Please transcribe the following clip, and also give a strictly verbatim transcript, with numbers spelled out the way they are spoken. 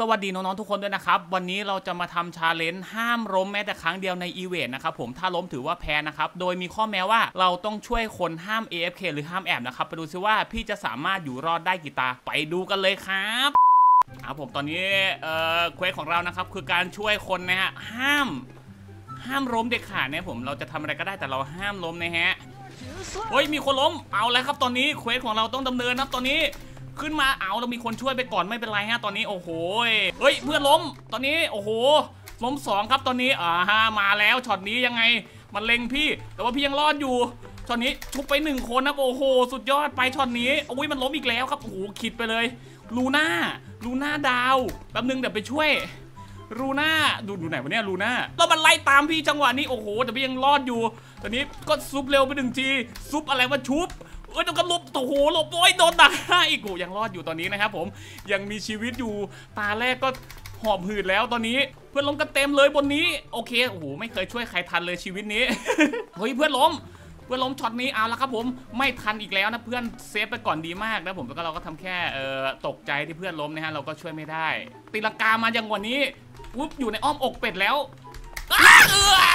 วัสดีน้องๆทุกคนด้วยนะครับวันนี้เราจะมาทำชาเลนจ์ห้ามล้มแม้แต่ครั้งเดียวในอีเวนต์นะครับผมถ้าล้มถือว่าแพ้นะครับโดยมีข้อแม้ว่าเราต้องช่วยคนห้าม เอ เอฟ เค หรือห้ามแอบนะครับไปดูซิว่าพี่จะสามารถอยู่รอดได้กี่ตาไปดูกันเลยครับครับผมตอนนี้เอ่อเควสของเรานะครับคือการช่วยคนนะฮะห้ามห้ามล้มเด็ดขาดนะผมเราจะทำอะไรก็ได้แต่เราห้ามล้มนะฮะเฮ้ยมีคนล้มเอาแล้วครับตอนนี้เควสของเราต้องดำเนินครับตอนนี้ขึ้นมาเอาเรามีคนช่วยไปก่อนไม่เป็นไรฮะตอนนี้โอ้โหเฮ้ยเพื่อนล้มตอนนี้โอ้โหล้มสองครับตอนนี้อ่าฮะมาแล้วช็อตนี้ยังไงมันเล็งพี่แต่ว่าพี่ยังรอดอยู่ช็อตนี้ชุบไปหนึ่งคนนะโอ้โหสุดยอดไปช็อตนี้โอ้ยมันล้มอีกแล้วครับโอ้โหขิดไปเลยลูน่าลูน่าดาวแป๊บนึงเดี๋ยวไปช่วยลูน่าดูดูไหนวะเนี่ยลูน่าแล้วมันไล่ตามพี่จังหวะนี้โอ้โหแต่พี่ยังรอดอยู่ตอนนี้ก็ซุปเร็วไปหนึ่งทีซุปอะไรวะชุบเอ้ยต้องกันลบโอ้โหหลบโอ้ยโดนด่าอีกกูยังรอดอยู่ตอนนี้นะครับผมยังมีชีวิตอยู่ตาแรกก็หอบหืดแล้วตอนนี้เพื่อนล้มกันเต็มเลยบนนี้โอเคโอ้โหไม่เคยช่วยใครทันเลยชีวิตนี้ เฮ้ยเพื่อนล้มเพื่อนล้มช็อตนี้เอาละครับผมไม่ทันอีกแล้วนะเพื่อนเซฟไปก่อนดีมากนะผมแล้วก็เราก็ทำแค่เอ่อตกใจที่เพื่อนล้มนะฮะเราก็ช่วยไม่ได้ตีลังกามาอย่างวันนี้ปุ๊บอยู่ในอ้อมอกเป็ดแล้วเออ